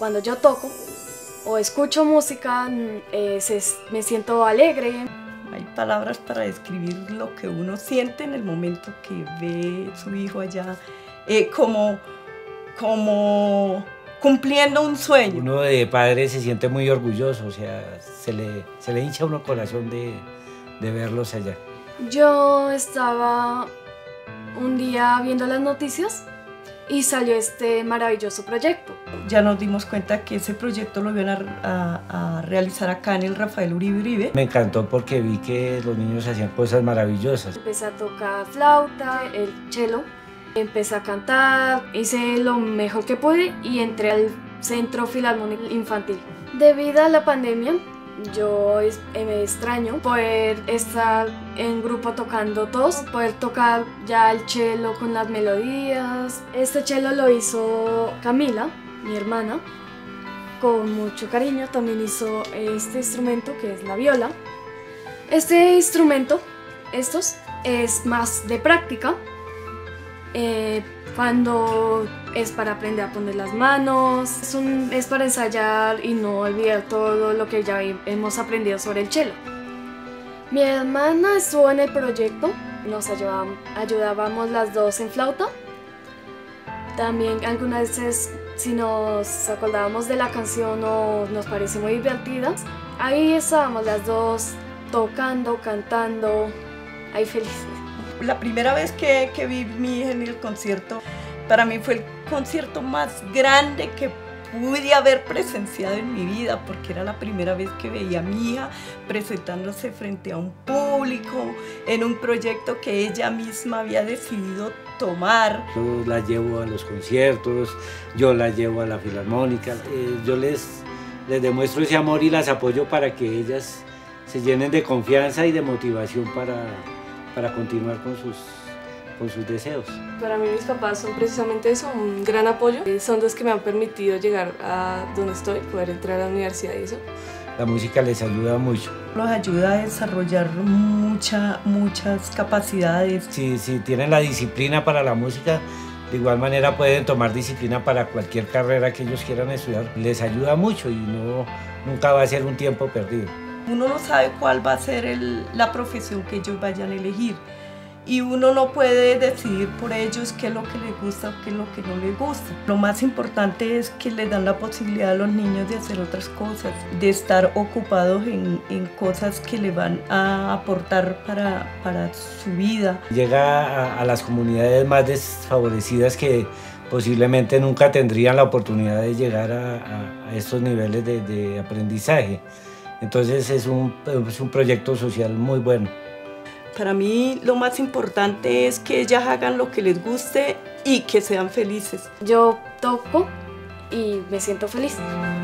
Cuando yo toco o escucho música, me siento alegre. Hay palabras para describir lo que uno siente en el momento que ve a su hijo allá, como cumpliendo un sueño. Uno de padre se siente muy orgulloso, o sea, se le hincha a uno el corazón de verlos allá. Yo estaba un día viendo las noticias y salió este maravilloso proyecto. Ya nos dimos cuenta que ese proyecto lo iban a realizar acá en el Rafael Uribe Uribe. Me encantó porque vi que los niños hacían cosas maravillosas. Empecé a tocar flauta, el cello, empecé a cantar, hice lo mejor que pude y entré al Centro Filarmónico Infantil. Debido a la pandemia, yo me extraño poder estar en grupo tocando todos, poder tocar ya el cello con las melodías. Este cello lo hizo Camila, mi hermana, con mucho cariño. También hizo este instrumento que es la viola. Este instrumento, es más de práctica, cuando es para aprender a poner las manos, es para ensayar y no olvidar todo lo que ya hemos aprendido sobre el cello. Mi hermana estuvo en el proyecto, nos ayudábamos las dos en flauta. También algunas veces, si nos acordábamos de la canción o nos pareció muy divertida, ahí estábamos las dos tocando, cantando, ahí felices. La primera vez que vi a mi hija en el concierto, para mí fue el concierto más grande que pude haber presenciado en mi vida, porque era la primera vez que veía a mi hija presentándose frente a un público, en un proyecto que ella misma había decidido tomar. Yo la llevo a los conciertos, yo la llevo a la filarmónica, yo les demuestro ese amor y las apoyo para que ellas se llenen de confianza y de motivación para continuar con sus deseos. Para mí mis papás son precisamente eso, un gran apoyo. Son los que me han permitido llegar a donde estoy, poder entrar a la universidad y eso. La música les ayuda mucho. Los ayuda a desarrollar muchas capacidades. Si tienen la disciplina para la música, de igual manera pueden tomar disciplina para cualquier carrera que ellos quieran estudiar. Les ayuda mucho y nunca va a ser un tiempo perdido. Uno no sabe cuál va a ser la profesión que ellos vayan a elegir y uno no puede decidir por ellos qué es lo que les gusta o qué es lo que no les gusta. Lo más importante es que les dan la posibilidad a los niños de hacer otras cosas, de estar ocupados en cosas que le van a aportar para su vida. Llega a las comunidades más desfavorecidas que posiblemente nunca tendrían la oportunidad de llegar a estos niveles de aprendizaje. Entonces es un proyecto social muy bueno. Para mí lo más importante es que ellas hagan lo que les guste y que sean felices. Yo toco y me siento feliz.